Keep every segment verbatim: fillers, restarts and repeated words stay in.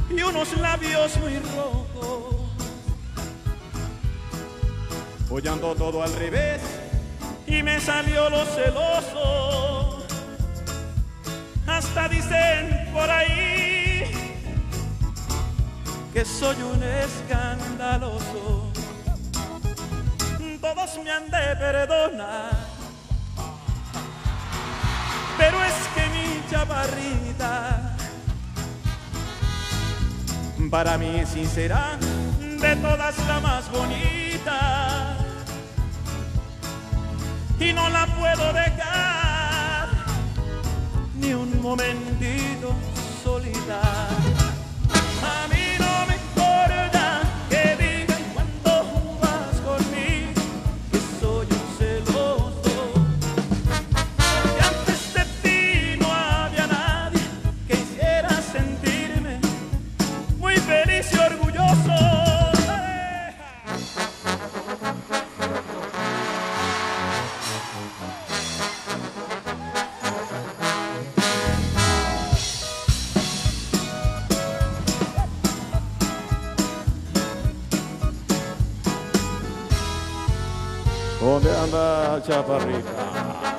y unos labios muy rojos. Hoy ando todo al revés y me salió lo celoso. Hasta dicen por ahí que soy un escandaloso. Todos me han de perdonar, pero es que mi chaparrita para mí es sincera, de todas la más bonita, y no la puedo dejar ni un momentito solita. A mí no me importa que digan cuando vas conmigo que soy un celoso, porque antes de ti no había nadie que hiciera sentirme muy feliz y orgulloso. ¿Dónde anda chaparrita?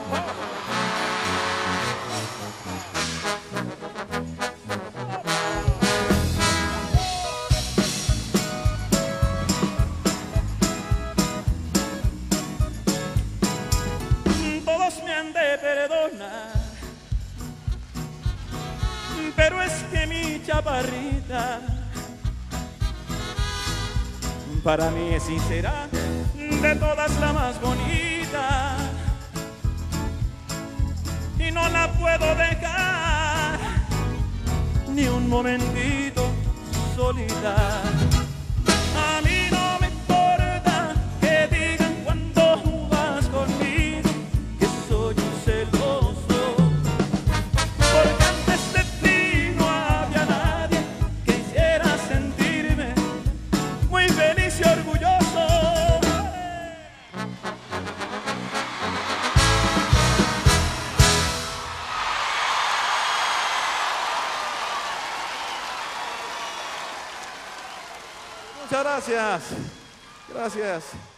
Todos me han de perdonar, pero es que mi chaparrita para mí es sincera, de todas la más bonita, y no la puedo dejar ni un momentito solita. A mí no me importa que digan cuando vas conmigo que soy un celoso, porque antes de ti no había nadie que hiciera sentirme muy feliz y orgulloso. Muchas gracias. Gracias.